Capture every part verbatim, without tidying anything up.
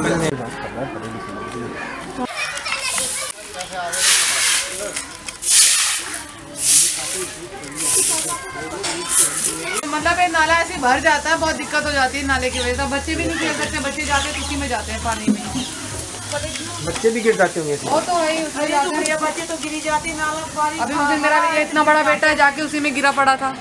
मतलब ये नाला ऐसे भर जाता है, बहुत दिक्कत हो जाती है नाले की वजह से। बच्चे भी नहीं खेल सकते, बच्चे जाते हैं उसी में जाते हैं पानी में। बच्चे भी गिर जाते होंगे। वो तो है ही, उसमें जाते हैं बच्चे तो गिरी जाती है नाला। अभी उस दिन मेरा ये इतना बड़ा बेटा है जाके उसी में गिरा पड़ा था।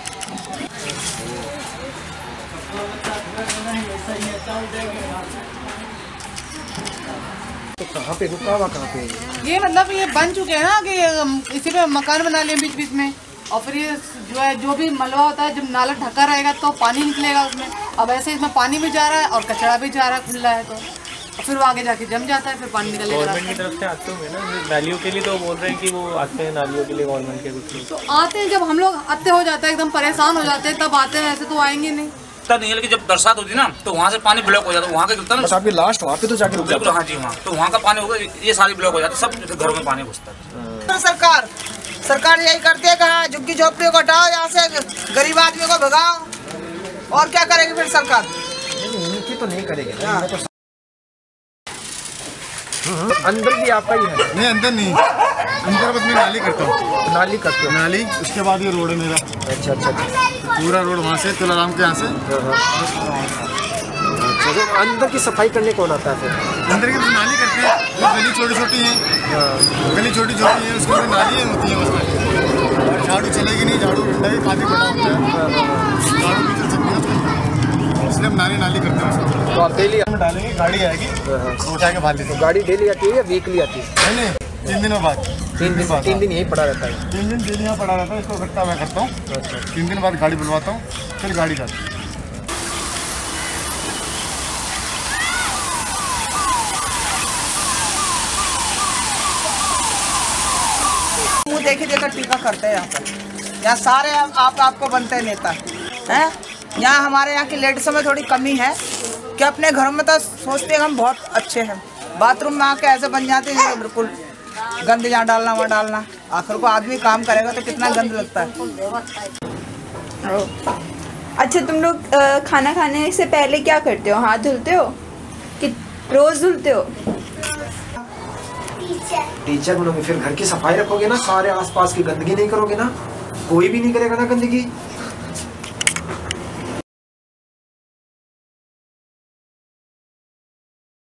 तो कहाँ पे रुका हुआ, कहाँ पे? ये मतलब ये बन चुके हैं ना कि इसी पे मकान बना लिए बीच बीच में, और फिर ये जो है जो भी मलबा होता है जब नाला ढका रहेगा तो पानी निकलेगा उसमें। अब ऐसे इसमें पानी भी जा रहा है और कचरा भी जा रहा है खुला है, तो फिर वो आगे जाके जम जाता है, फिर पानी निकलेगा। गवर्नमेंट की तरफ से आते होंगे ना नालियों के लिए, तो बोल रहे हैं कि वो आते हैं नालियों के लिए गवर्नमेंट के कुछ तो आते हैं। जब हम लोग आते हो जाते हैं एकदम परेशान हो जाते हैं तब आते हैं, ऐसे तो आएंगे नहीं। तब नहीं, लेकिन जब बरसात होती है ना तो वहाँ से पानी ब्लॉक हो जाता है, वहाँ का गिरता ना अभी लास्ट वहाँ पे तो जाके रुक जाता है। हाँ जी, वहाँ तो वहाँ का पानी होगा, ये सारी ब्लॉक हो जाती है, सब घरों में पानी घुसता है। सरकार सरकार यही करती है, कहाँ झुग्गी झोपड़ियों को हटाओ, यहाँ से गरीब आदमी को भगाओ, और क्या करेगी फिर सरकार? उनकी तो नहीं करेगी। अंदर भी आपका ही है? नहीं, अंदर नहीं, अंदर बस मैं नाली करता हूँ। नाली करते हो? नाली, उसके बाद ये रोड है मेरा। अच्छा अच्छा अच्छा। पूरा रोड वहाँ से तुलाराम के यहाँ से। अच्छा, तो अंदर की सफाई करने कौन आता है फिर? अंदर की नाली करते हैं, वो गली छोटी छोटी है, गली छोटी छोटी है, उसके अंदर नाली होती है बस। झाड़ू चलेगी नहीं, झाड़ू काफी बड़ा होता है, झाड़ू भी चल सकती है, इसलिए हम नाली नाली करते हैं। तो आप डेली हम डालेंगे, गाड़ी आएगी तो उठा के बांध लेते हैं। गाड़ी डेली आती है या वीकली आती है? नहीं, तीन दिनों बाद। तीन दिन तीन दिन यही पड़ा रहता है? तीन दिन डेली यहाँ पड़ा रहता है, इसको इकट्ठा मैं करता हूँ। अच्छा। तीन दिन बाद गाड़ी बुलवाता हूँ, फिर गाड़ी जाती है। मुँह देखे देकर टीका करते हैं यहाँ पर। यहाँ सारे आप आपको बनते हैं नेता हैं। यहाँ हमारे यहाँ की लेडीज़ों में थोड़ी कमी है कि अपने घरों में तो सोचते हैं हम बहुत अच्छे हैं, बाथरूम में आके ऐसे बन जाते हैं बिल्कुल गंद, यहाँ डालना वहाँ डालना। आखिर को आदमी काम करेगा तो कितना गंद लगता है। अच्छा, तुम लोग खाना खाने से पहले क्या करते हो? हाथ धुलते हो कि रोज धुलते हो? टीचर बनोगे फिर घर की सफाई रखोगे ना, सारे आसपास की गंदगी नहीं करोगे ना, कोई भी नहीं करेगा ना गंदगी।